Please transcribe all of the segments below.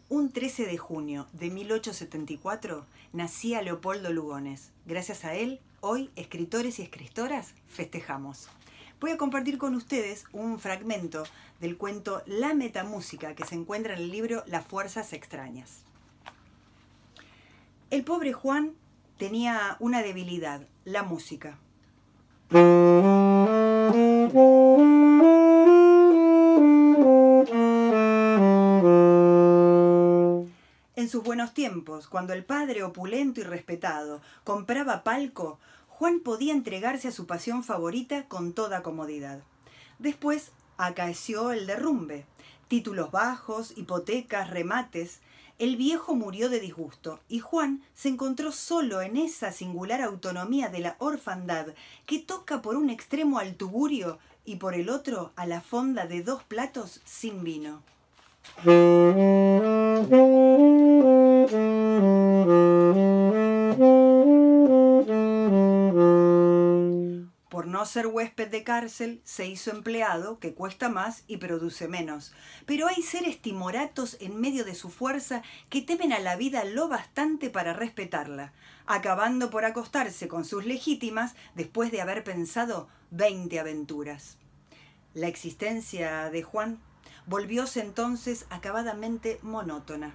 Un 13 de junio de 1874 nacía Leopoldo Lugones. Gracias a él, hoy, escritores y escritoras, festejamos. Voy a compartir con ustedes un fragmento del cuento La metamúsica que se encuentra en el libro Las fuerzas extrañas. El pobre Juan tenía una debilidad, la música. En sus buenos tiempos, cuando el padre opulento y respetado compraba palco, Juan podía entregarse a su pasión favorita con toda comodidad. Después acaeció el derrumbe. Títulos bajos, hipotecas, remates. El viejo murió de disgusto y Juan se encontró solo en esa singular autonomía de la orfandad que toca por un extremo al tugurio y por el otro a la fonda de 2 platos sin vino. Por no ser huésped de cárcel, se hizo empleado, que cuesta más y produce menos. Pero hay seres timoratos en medio de su fuerza que temen a la vida lo bastante para respetarla, acabando por acostarse con sus legítimas después de haber pensado 20 aventuras. La existencia de Juan volvióse entonces acabadamente monótona.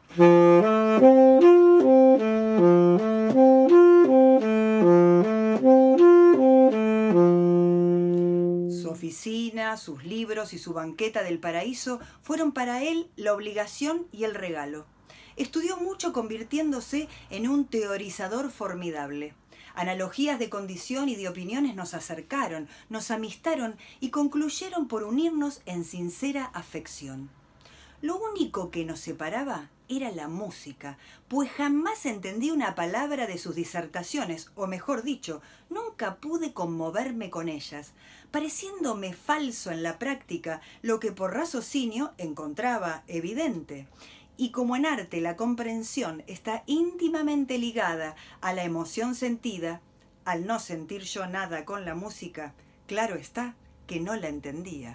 Su oficina, sus libros y su banqueta del paraíso fueron para él la obligación y el regalo. Estudió mucho convirtiéndose en un teorizador formidable. Analogías de condición y de opiniones nos acercaron, nos amistaron y concluyeron por unirnos en sincera afección. Lo único que nos separaba era la música, pues jamás entendí una palabra de sus disertaciones, o mejor dicho, nunca pude conmoverme con ellas, pareciéndome falso en la práctica lo que por raciocinio encontraba evidente. Y como en arte la comprensión está íntimamente ligada a la emoción sentida, al no sentir yo nada con la música, claro está que no la entendía.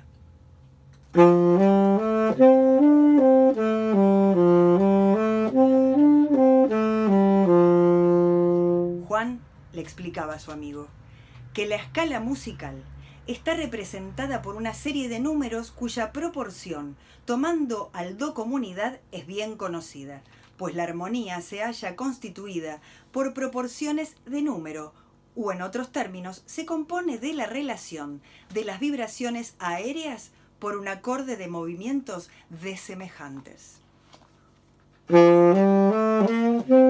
Juan le explicaba a su amigo que la escala musical está representada por una serie de números cuya proporción, tomando al do como unidad, es bien conocida, pues la armonía se halla constituida por proporciones de número, o en otros términos, se compone de la relación de las vibraciones aéreas por un acorde de movimientos desemejantes.